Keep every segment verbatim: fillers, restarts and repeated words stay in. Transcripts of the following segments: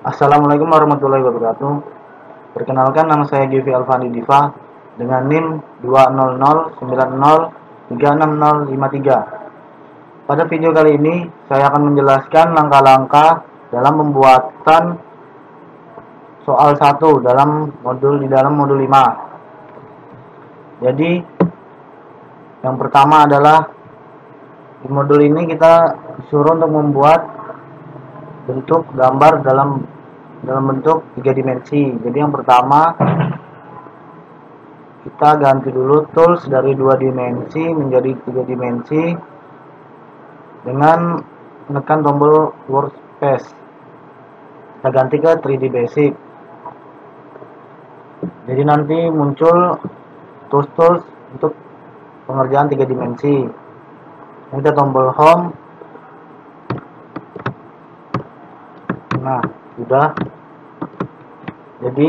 Assalamualaikum warahmatullahi wabarakatuh. Perkenalkan, nama saya Givi Alfandi Diva dengan NIM dua nol nol sembilan nol tiga enam nol lima tiga. Pada video kali ini saya akan menjelaskan langkah-langkah dalam pembuatan soal satu dalam modul di dalam modul lima. Jadi yang pertama adalah di modul ini kita disuruh untuk membuat bentuk gambar dalam dalam bentuk tiga dimensi. Jadi yang pertama kita ganti dulu tools dari dua dimensi menjadi tiga dimensi dengan menekan tombol workspace. Kita ganti ke tiga D basic. Jadi nanti muncul tools-tools untuk pengerjaan tiga dimensi. Kita tombol home. Nah, sudah. Jadi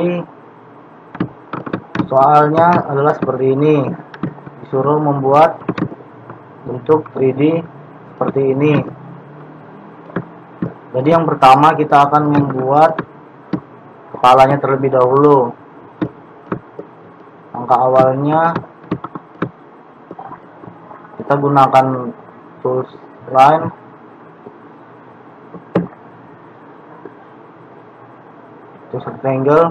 soalnya adalah seperti ini. Disuruh membuat bentuk tiga D seperti ini. Jadi yang pertama kita akan membuat kepalanya terlebih dahulu. Langkah awalnya kita gunakan tools line, tools rectangle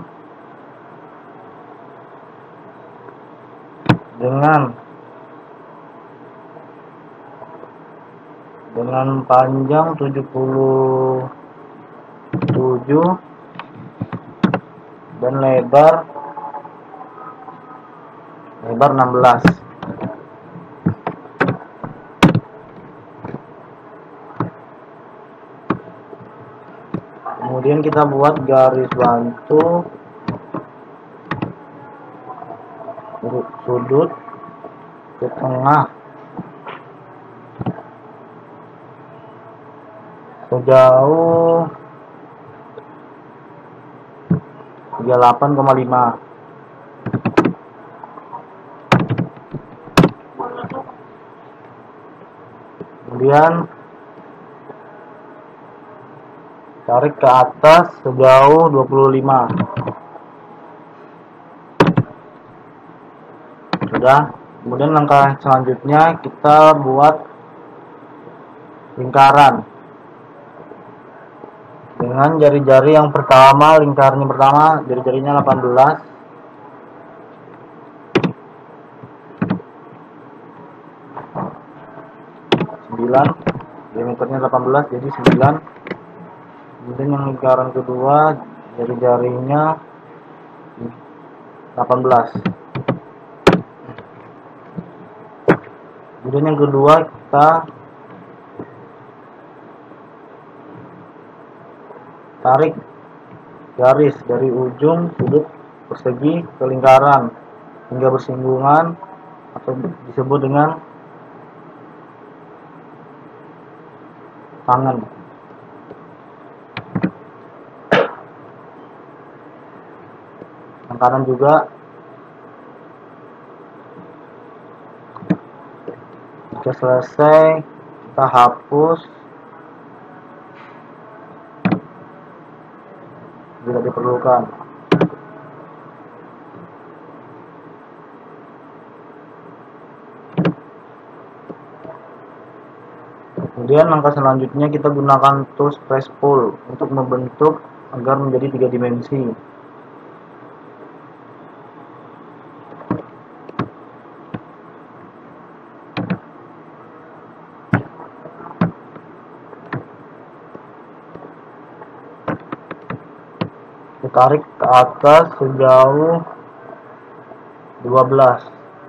dengan dengan panjang tujuh puluh tujuh dan lebar lebar enam belas. Kemudian kita buat garis bantu sudut ke tengah sejauh tiga puluh delapan koma lima. Kemudian tarik ke atas sejauh dua puluh lima. Sudah. Kemudian langkah selanjutnya kita buat lingkaran dengan jari-jari yang pertama. Lingkarannya pertama jari-jarinya delapan belas, sembilan, diameternya delapan belas jadi sembilan. Kemudian yang lingkaran kedua jari-jarinya delapan belas. Kemudian yang kedua kita tarik garis dari ujung sudut persegi ke lingkaran hingga bersinggungan atau disebut dengan tangan. Yang kanan juga. Jika selesai kita hapus bila diperlukan. Kemudian langkah selanjutnya kita gunakan tools press pull untuk membentuk agar menjadi tiga dimensi. Tarik ke atas sejauh dua belas.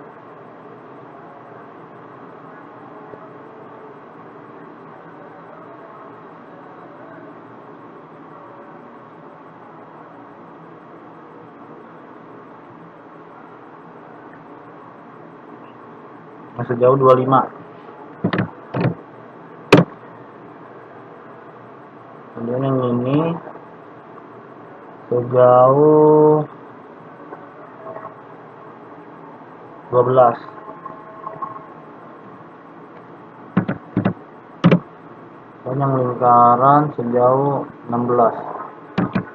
Nah, sejauh dua puluh lima. Kemudian yang ini sejauh dua belas. Dan yang lingkaran sejauh enam belas.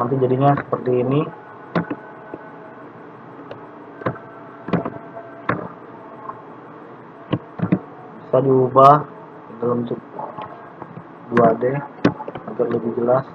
nanti jadinya seperti ini. Bisa diubah dalam bentuk dua D agar lebih jelas.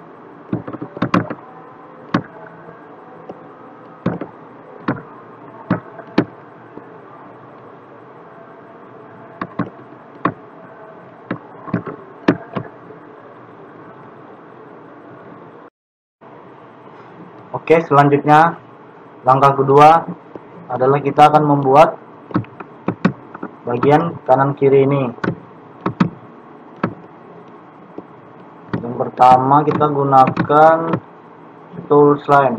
Oke, selanjutnya langkah kedua adalah kita akan membuat bagian kanan kiri ini. Yang pertama kita gunakan tools line.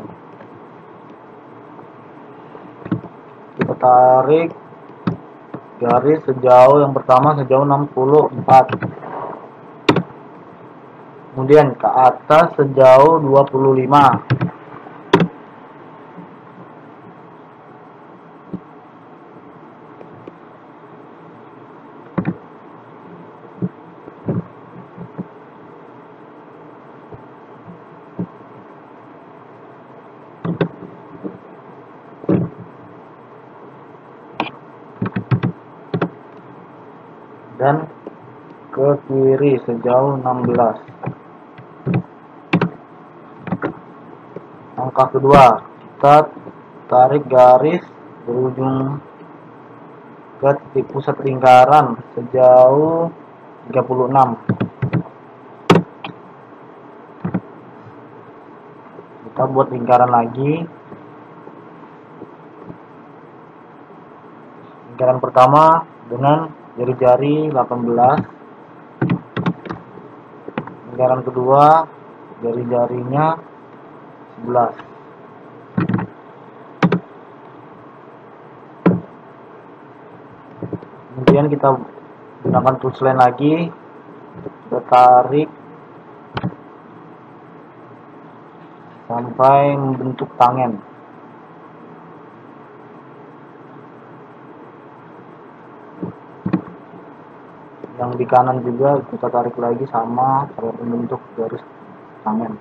Kita tarik garis sejauh yang pertama sejauh enam puluh empat. Kemudian ke atas sejauh dua puluh lima. Dan ke kiri sejauh enam belas. Langkah kedua, kita tarik garis berujung ke titik pusat lingkaran sejauh tiga puluh enam. Kita buat lingkaran lagi. Lingkaran pertama dengan jari-jari delapan belas. Lingkaran kedua jari-jarinya sebelas. Kemudian kita gunakan tools line lagi, kita tarik sampai membentuk tangan. Yang di kanan juga kita tarik lagi sama sampai membentuk garis tangan.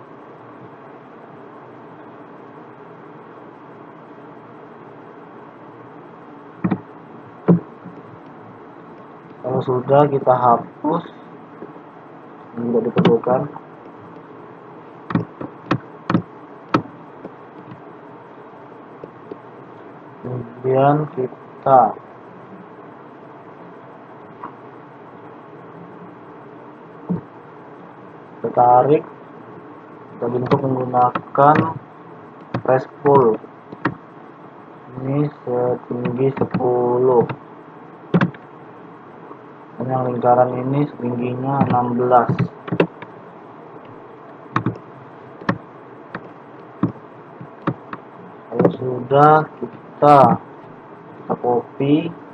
Kalau sudah, kita hapus yang tidak diperlukan. Kemudian kita tarik, kita bentuk menggunakan press pull. Ini setinggi sepuluh. Dan yang lingkaran ini setingginya enam belas. Kalau sudah, kita kita copy.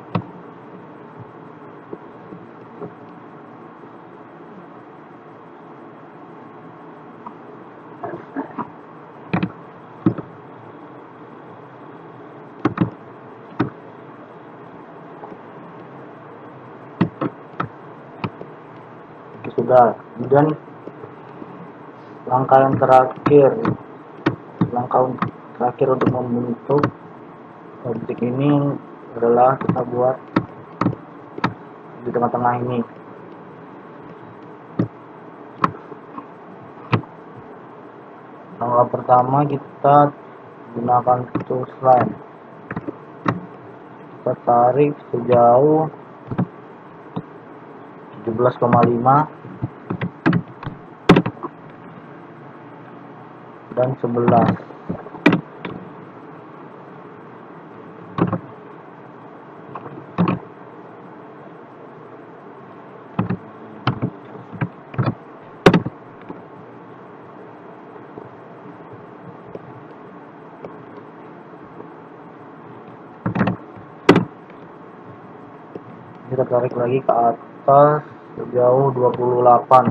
Sudah. Kemudian langkah yang terakhir, langkah terakhir untuk membentuk objek ini adalah kita buat di tengah-tengah ini. Langkah pertama kita gunakan tools line. Kita tarik sejauh tujuh belas koma lima dan sebelas. Kita tarik lagi ke atas sejauh dua puluh delapan.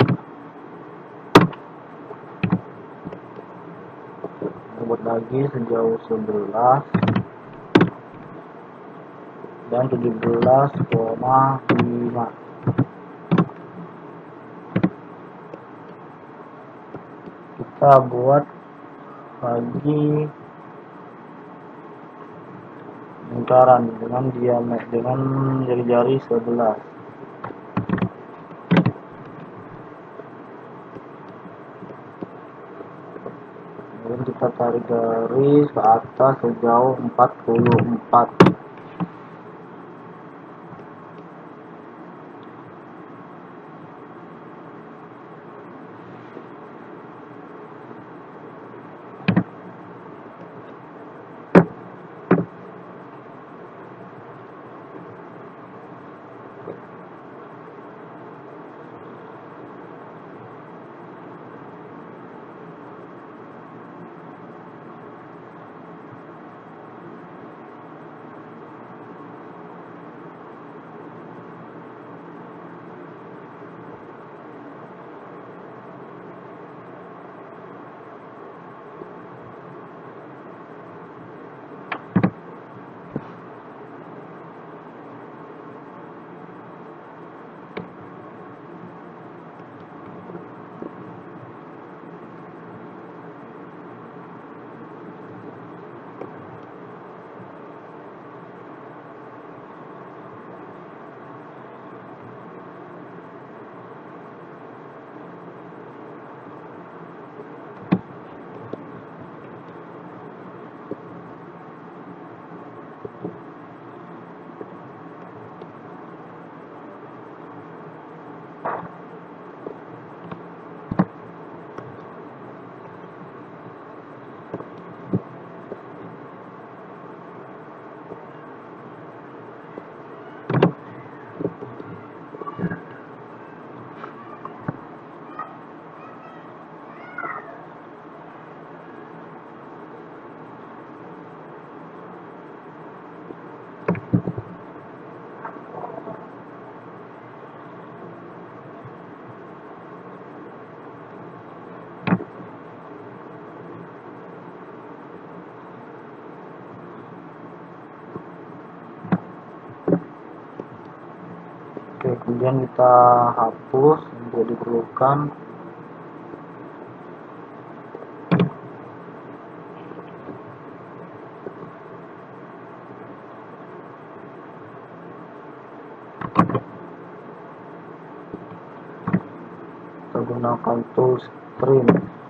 Buat lagi sejauh sebelas dan tujuh belas koma lima. Kita buat bagi lingkaran dengan diameter dengan jari-jari sebelas. Kemudian kita tarik garis ke atas sejauh empat puluh empat. Oke, kemudian kita hapus yang tidak diperlukan. Kita gunakan tools trim.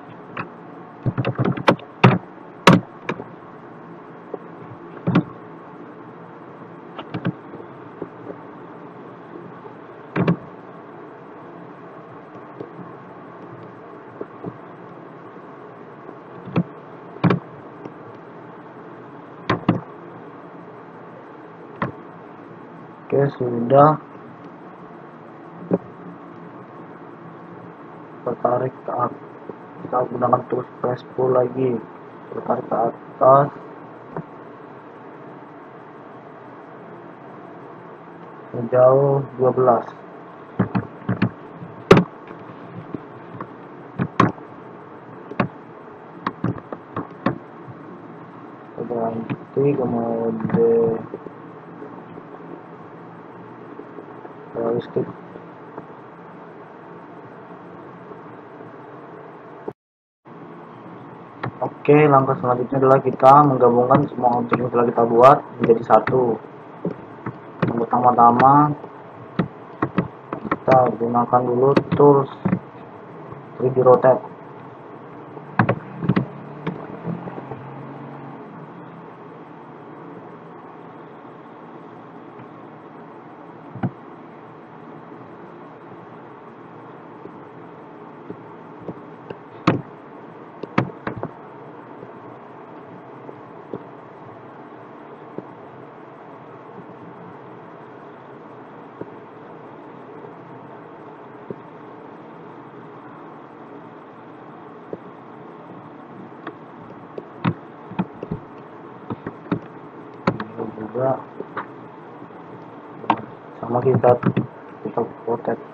Oke, sudah. Kita tarik ke atas, kita gunakan tools press pull lagi, kita tarik ke atas sejauh dua belas. Kita ganti ke mode realistik. Oke, langkah selanjutnya adalah kita menggabungkan semua objek yang telah kita buat menjadi satu. Yang pertama-tama kita gunakan dulu tools tiga D rotate. Juga sama kita kita rotate.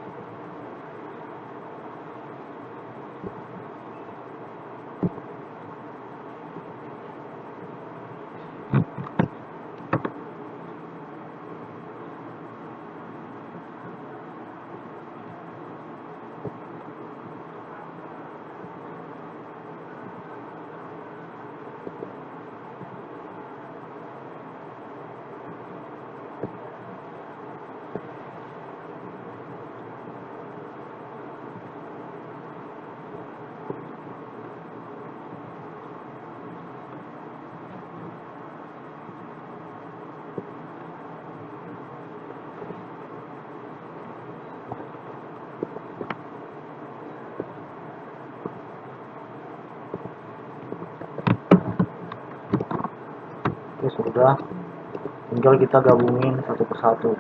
sudah, tinggal kita gabungin satu persatu.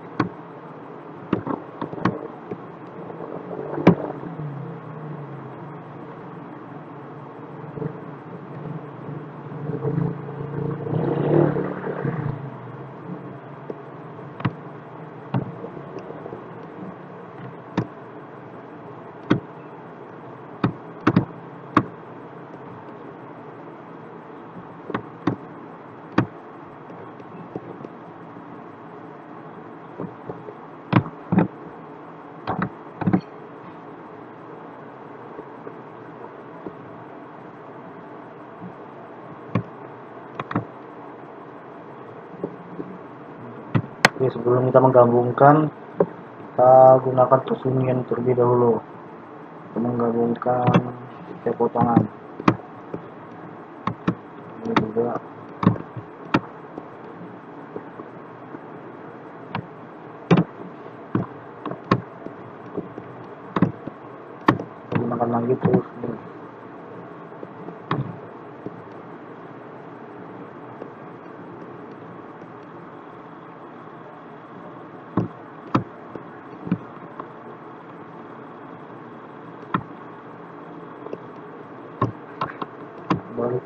Oke, sebelum kita menggabungkan, kita gunakan tools union terlebih dahulu untuk menggabungkan setiap potongan. Ini juga kita gunakan lagi tools ini. Balik.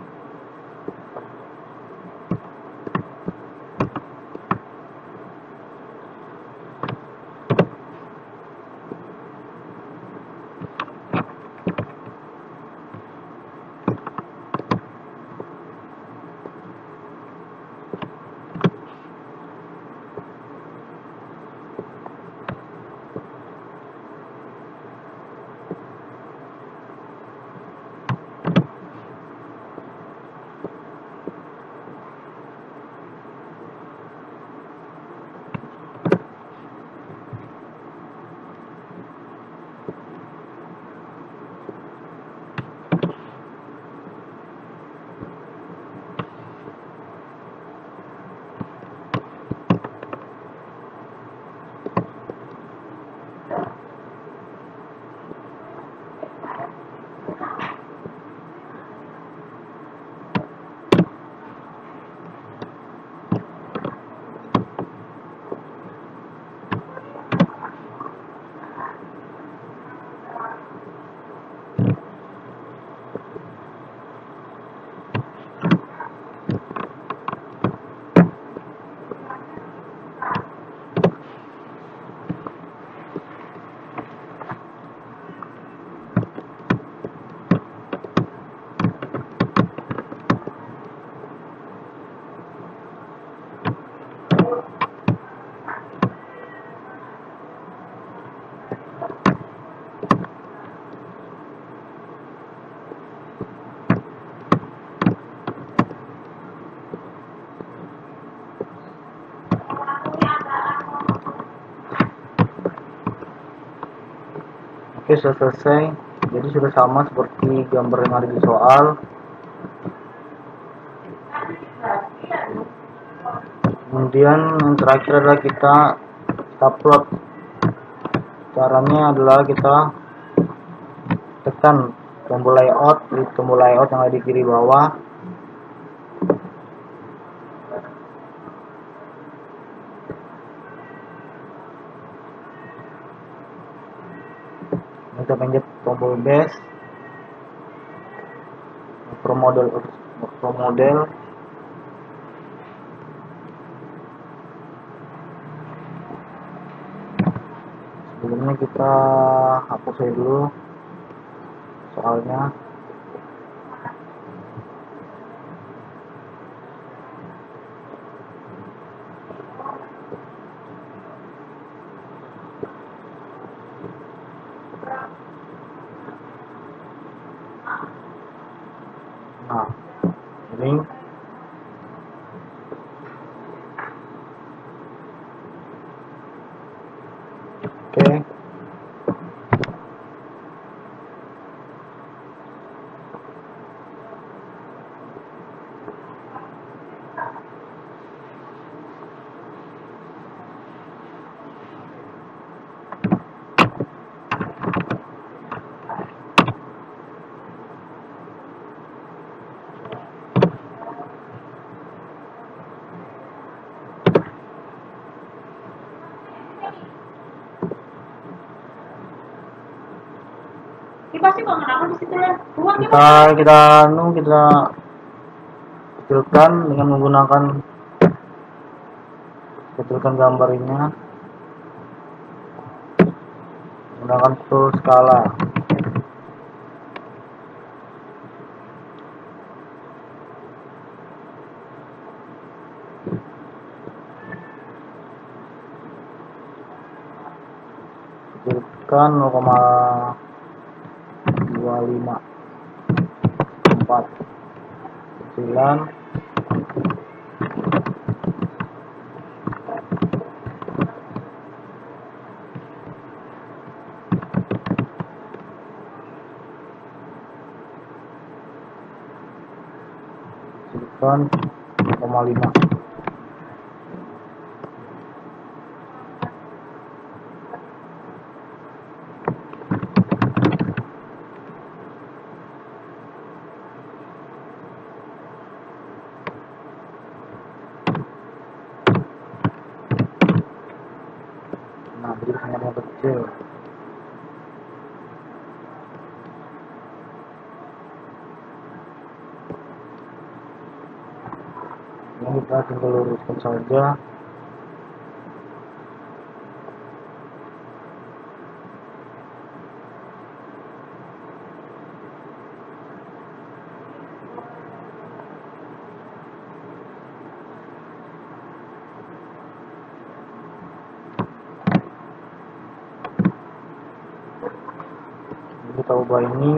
Oke, sudah selesai. Jadi sudah sama seperti gambar yang ada di soal. Kemudian yang terakhir adalah kita upload. Caranya adalah kita tekan tombol layout, di tombol layout yang ada di kiri bawah. Kita pencet tombol base, pro model, pro model. Sebelumnya kita hapus aja dulu soalnya. Nah, ini oke. Pasti kenapa di situ ya? Kita kita anu kita kecilkan dengan menggunakan kecilkan gambarnya menggunakan tool skala. Kecilkan nol koma dua lima empat sembilan kecilkan nol koma lima. Nah, jadi sangatnya kecil. Ini kita tinggal luruskan saja. Kita ubah ini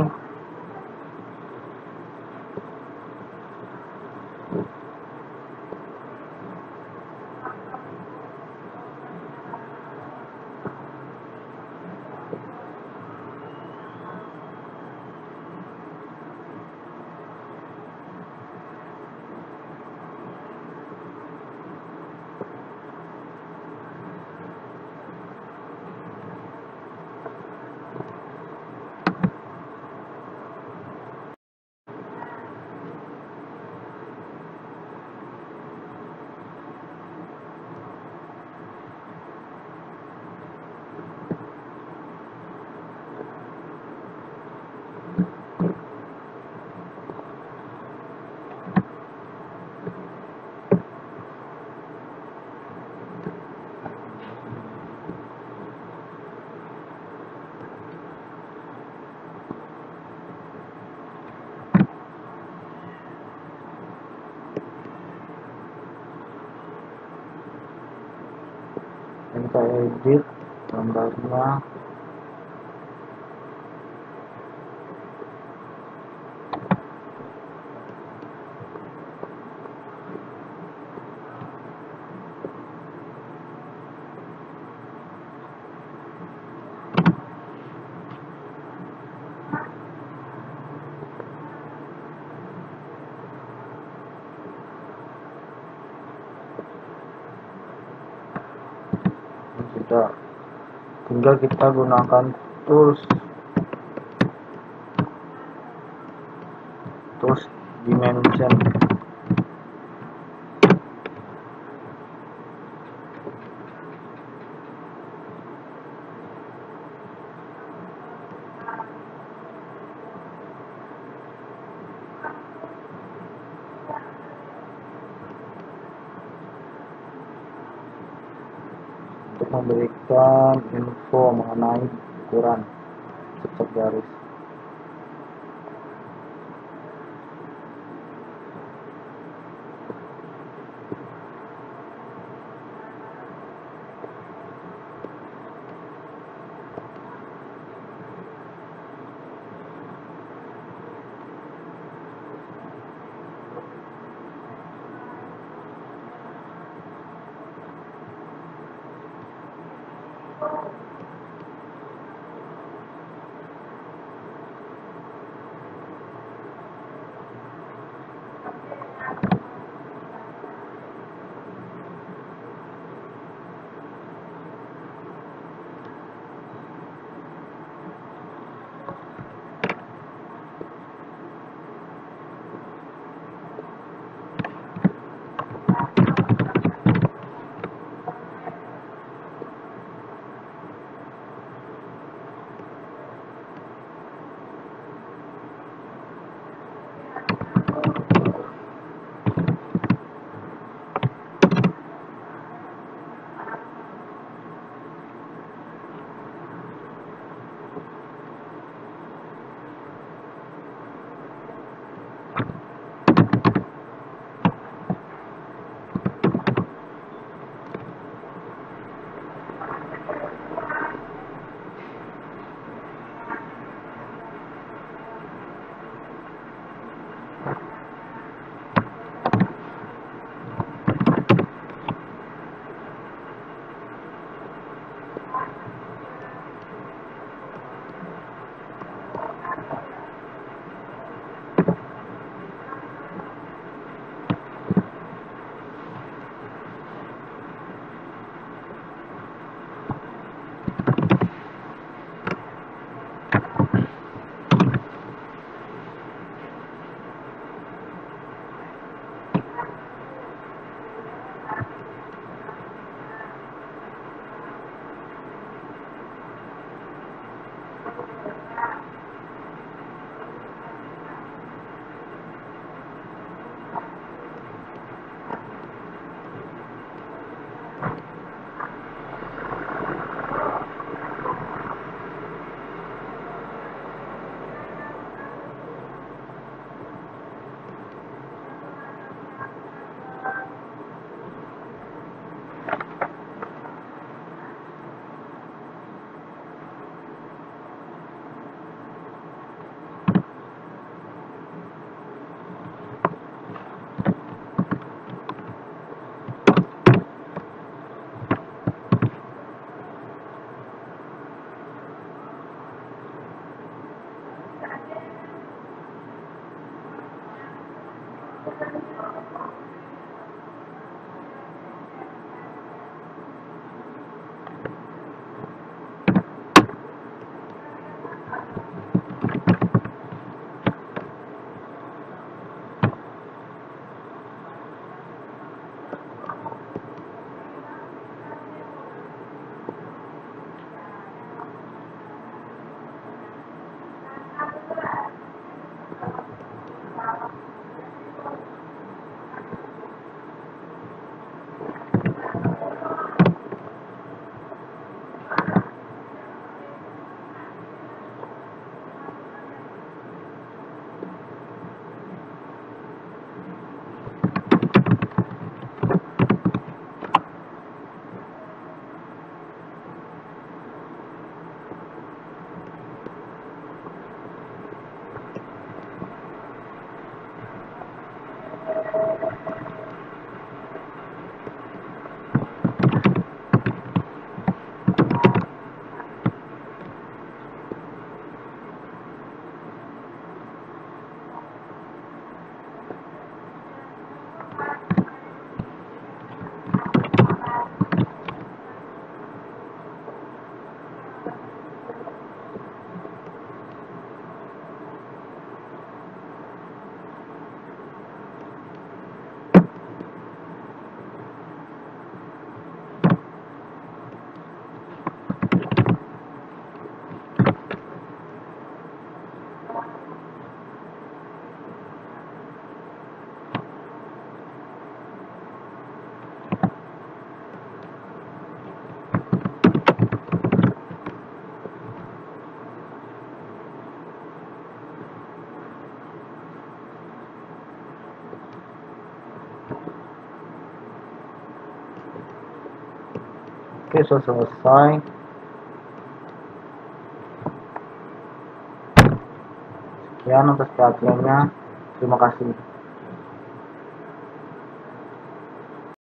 dan kita edit gambarnya. Sudah, tinggal kita gunakan tools tools dimension. Untuk memberikan info mengenai ukuran setiap garis. Oke, sudah selesai. Sekian atas perhatiannya. Terima kasih.